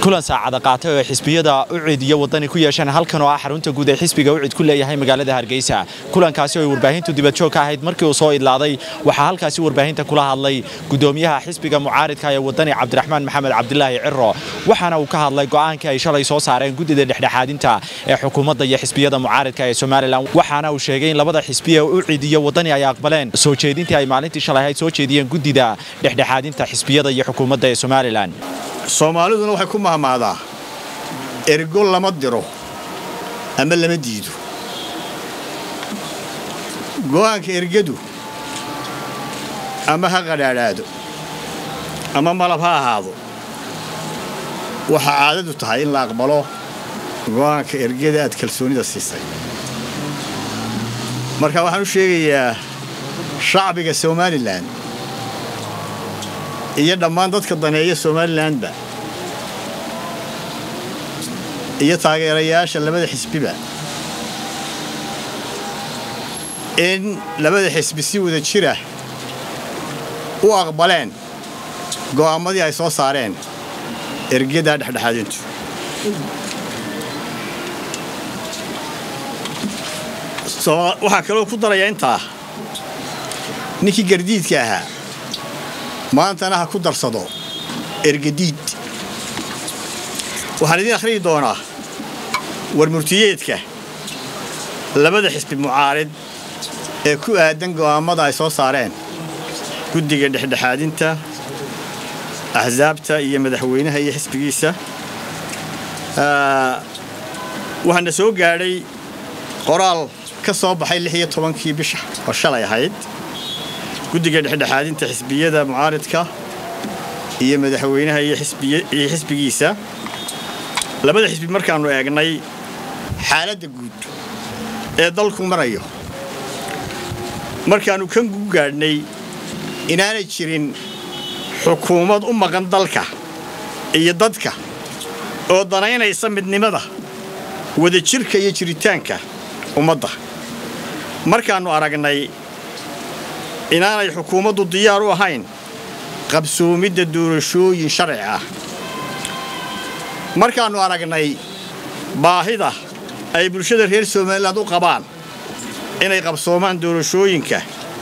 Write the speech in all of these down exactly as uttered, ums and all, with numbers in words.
kulan saacada qaatay oo xisbiyada u ciidiyo wadani ku yeesheen halkan oo ah xarunta guud ee xisbiga u ciid ku leeyahay magaalada Hargeysa kulankaasi oo warbaahintu dibad joog ka ahayd markii uu soo idlaaday waxa halkaasi warbaahinta kula hadlay gudoomiyaha xisbiga mucaaridka ee wadani Cabdiraxmaan Maxamed Cabdilaahi Cirro waxaana uu ka hadlay go'aanka ay shalay soo saareen gudida dhexdhexaadinta ee xukuumadda iyo xisbiyada mucaaridka ee Soomaaliland waxaana uu sheegay in labada xisbiye u ciidiyo wadani ay aqbaleen soo jeedintii ay maalintii shalay ahayd soo jeediyeen gudida dhexdhexaadinta xisbiyada iyo xukuumadda ee Soomaaliland Soomaaliduna waxay ku mahmaadaa ergo lama diro ama lama diido go'aanka ergadu ama ha qadhaadhaado ama malab ha ahaado waxa caadadu tahay in la aqbalo go'aanka ergada aad kalsoonida siisay marka waxaan u sheegayaa shacbiga Soomaaliland iyo dhammaan dadka daneeya Soomaaliland iyo taageerayaasha labada xisbiba in labada xisbi si wada jira u aqbaleen go'aamadii ay soo saareen ergada dhexdhexaadintu soo waxa kale oo ku daraya inta ninkii gardiidka ahaa maantana ha ku darsado ergadiid waxaan idin akhriyi doonaa warmurtiyeedka labada xisbi mucaarid ee ku aadan go'aamada ay soo saareen guddiga dhexdhexaadinta axsaabta iyo madaxweynaha iyo xisbigiisa waxaana soo gaadhay qoraal ka soo baxay lix iyo tobankii bisha oo shalay ahayd guddiga dhexdhexaadinta xisbiyada mucaaridka iyo madaxweynaha iyo xisbigiisa labada xisbi markaanu eegnay xaaladda guud ee dalku marayo markaanu kan ku gaadhnay inaanay jirin xukuumad u maqan dalka iyo dadka oo danaynaysa midnimada wadajirka iyo jiritaanka ummadda markaanu aragnay inaanay xukuumaddu diyaar u ahayn qabsoomidda doorashooyin sharci ah markaanu aragnay baahida ay bulshada reer Soomaaliland u qabaan inay qabsoomaan doorashooyinka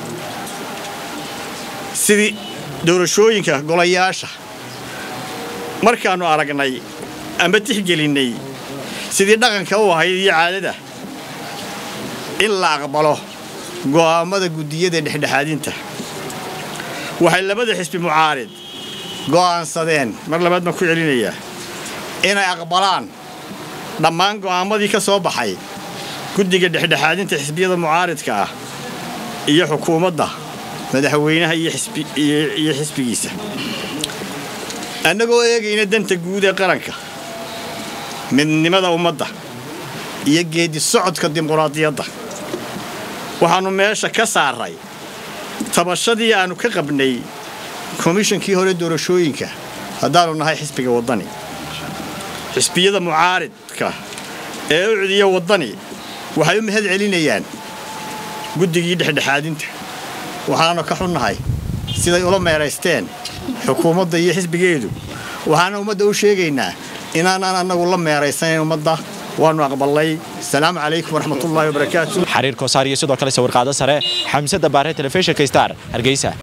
sidii doorashooyinka golayaasha markaanu aragnay ama tixgelinay sidii dhaqanka u ahayd iyo caadada in la aqbalo go'aamada gudiyada dhexdhexaadinta waxay labada xisbi mucaarid go'aansadeen mar labaad ma ku celinaya inay aqbalaan dhammaan go'aamadii ka soo baxay guddiga dhexdhexaadinta xisbiyada mucaaridka ah iyo xukuumadda madaxweynaha iyo xisbi iyo xisbigiisa annagoo eegayna danta guud ee qaranka midnimada ummadda iyo geedi socodka dimuqraadiyadda waxaanu meesha ka saaray tabashadii aanu ka qabnay komishankii hore doorashooyinka haddaanu nahay xisbiga wadani xisbiyada mucaaridka ee u ciidiyo wadani waxay u mahad celinayaan guddigii dhexdhexaadinta waxaanu ka xunnahay siday ula meeraysteen xukuumadda iyo xisbigeedu waxaana ummadda u sheegaynaa inaanan annagu la meeraysanayn ummadda waanu aqbalay salaamu calaykum waraxmatullaahi wabarakaatuh xariir koosaar iyo sidoo kale sawir qaado sare xamsada baare telefishinka Star Hargeysa.